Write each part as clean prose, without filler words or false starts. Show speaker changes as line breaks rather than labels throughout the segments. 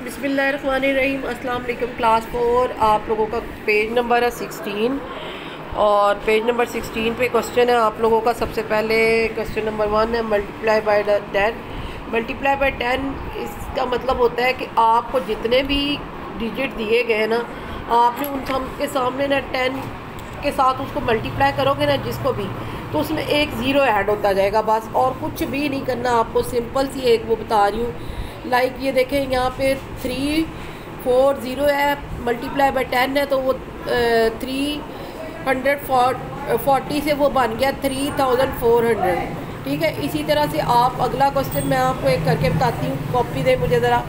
बिस्मिल्लाहिर्रहमानिर्रहीम। अस्सलाम वालेकुम क्लास 4। आप लोगों का पेज नंबर है 16 और पेज नंबर 16 पे क्वेश्चन है आप लोगों का। सबसे पहले क्वेश्चन नंबर 1 है मल्टीप्लाई बाय 10। मल्टीप्लाई बाय 10 इसका मतलब होता है कि आपको जितने भी डिजिट दिए गए ना, आपने उन सब के सामने ना 10 के साथ उसको मल्टीप्लाई करोगे ना जिसको भी, तो उसमें एक ज़ीरो ऐड होता जाएगा बस, और कुछ भी नहीं करना आपको। सिंपल सी एक वो बता रही हूँ। लाइक ये देखें यहाँ पे 340 है, मल्टीप्लाई बाय 10 है तो वो 340 से वो बन गया 3400। ठीक है, इसी तरह से आप अगला क्वेश्चन मैं आपको एक करके बताती हूँ। कॉपी दे मुझे ज़रा।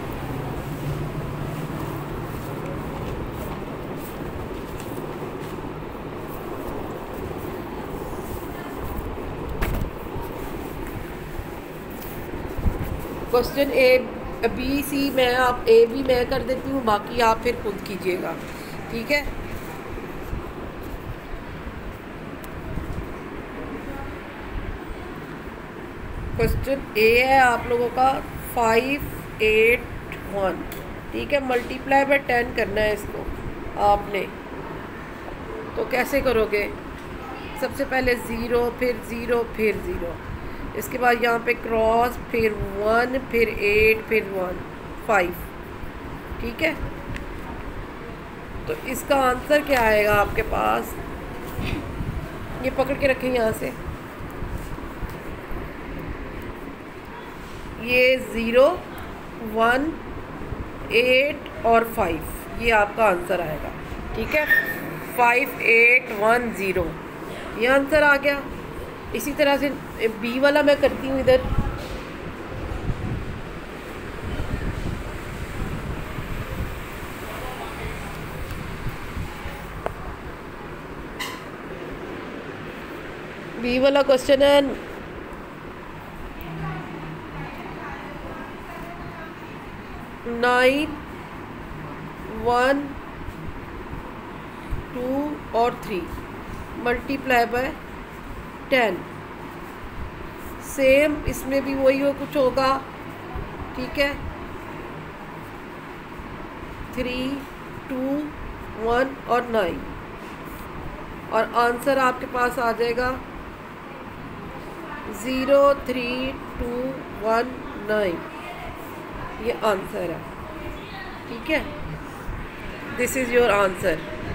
क्वेश्चन बी सी मैं आप ए भी मैं कर देती हूँ, बाकी आप फिर खुद कीजिएगा। ठीक है, क्वेश्चन ए है आप लोगों का 581। ठीक है, मल्टीप्लाई बाय 10 करना है इसको आपने। तो कैसे करोगे? सबसे पहले ज़ीरो, फिर ज़ीरो, फिर ज़ीरो, इसके बाद यहाँ पे क्रॉस, फिर 1, फिर 8, फिर 1, 5। ठीक है, तो इसका आंसर क्या आएगा आपके पास? ये पकड़ के रखें यहाँ से, ये 0, 1, 8 और 5, ये आपका आंसर आएगा। ठीक है, 5810 ये आंसर आ गया। इसी तरह से बी वाला मैं करती हूँ इधर। बी वाला क्वेश्चन है 9, 1, 2 और 3 मल्टीप्लाई बाय 10। सेम इसमें भी वही हो कुछ होगा। ठीक है, 3, 2, 1 और 9, और आंसर आपके पास आ जाएगा 03219। ये आंसर है। ठीक है, दिस इज़ योर आंसर।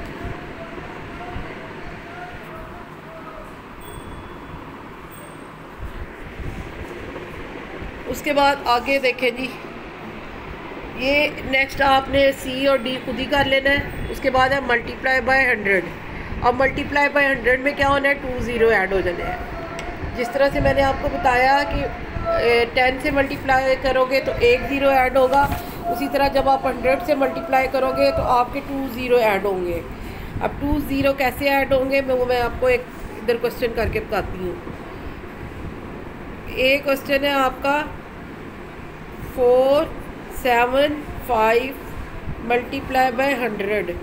उसके बाद आगे देखें जी, ये नेक्स्ट आपने सी और डी खुद ही कर लेना है। उसके बाद है मल्टीप्लाई बाय 100। अब मल्टीप्लाई बाय 100 में क्या होना है? 2 ज़ीरो ऐड हो जाने हैं। जिस तरह से मैंने आपको बताया कि 10 से मल्टीप्लाई करोगे तो एक ज़ीरो ऐड होगा, उसी तरह जब आप 100 से मल्टीप्लाई करोगे तो आपके 2 ज़ीरो ऐड होंगे। अब 2 ज़ीरो कैसे ऐड होंगे मैं आपको एक इधर क्वेश्चन करके बताती हूँ। एक क्वेश्चन है आपका 475 मल्टीप्लाई बाय 100,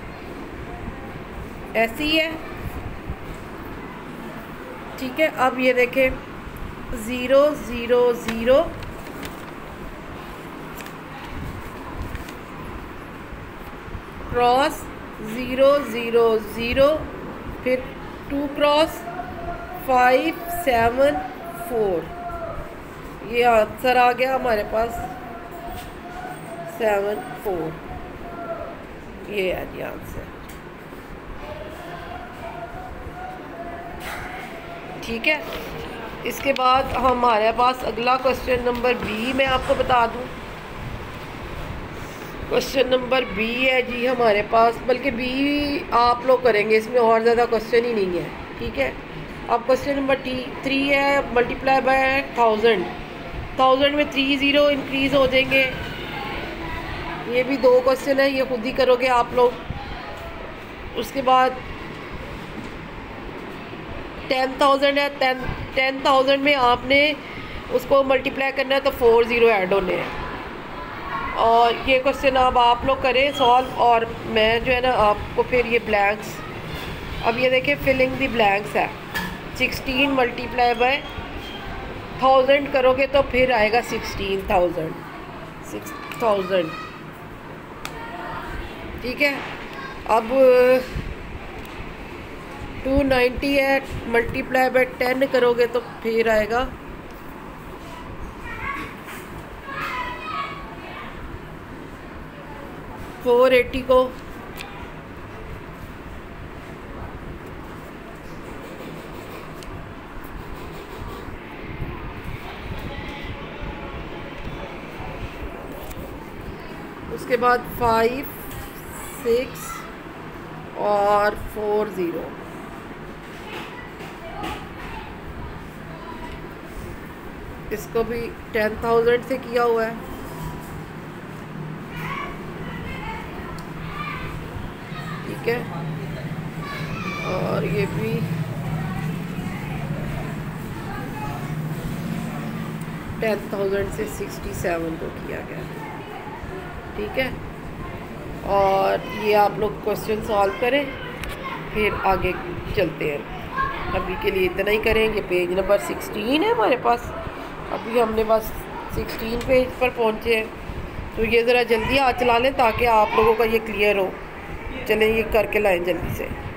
ऐसी है। ठीक है, अब ये देखें 0 0 0 क्रॉस 0 0 0, फिर 2 क्रॉस 5 7 4। ये आंसर आ गया हमारे पास 7 4। ये है जी आंसर। ठीक है, इसके बाद हमारे पास अगला क्वेश्चन नंबर बी मैं आपको बता दूं। क्वेश्चन नंबर बी है जी हमारे पास, बल्कि बी आप लोग करेंगे, इसमें और ज़्यादा क्वेश्चन ही नहीं है। ठीक है, अब क्वेश्चन नंबर 3 है मल्टीप्लाई बाय 1000। 1000 में 3 ज़ीरो इंक्रीज़ हो जाएंगे। ये भी 2 क्वेश्चन है, ये खुद ही करोगे आप लोग। उसके बाद 10,000 है, 10,000 में आपने उसको मल्टीप्लाई करना है तो 4 ज़ीरो ऐड होने हैं। और ये क्वेश्चन अब आप लोग करें सॉल्व, और मैं जो है ना आपको फिर ये ब्लैंक्स, अब ये देखें फिलिंग दी ब्लैंक्स है। 16 मल्टीप्लाई बाय 1000 करोगे तो फिर आएगा 16,000। ठीक है। अब 290 है, मल्टीप्लाई बाय 10 करोगे तो फिर आएगा 480 को उसके बाद 5 6 और 4 0 इसको भी 10,000 से किया हुआ है। ठीक है, और ये भी 10,000 से 67 को किया गया। ठीक है, और ये आप लोग क्वेश्चन सॉल्व करें, फिर आगे चलते हैं। अभी के लिए इतना ही करेंगे। पेज नंबर 16 है हमारे पास, अभी हमने बस 16 पेज पर पहुँचे हैं, तो ये ज़रा जल्दी हाथ चला लें ताकि आप लोगों का ये क्लियर हो। चलें, ये करके लाएं जल्दी से।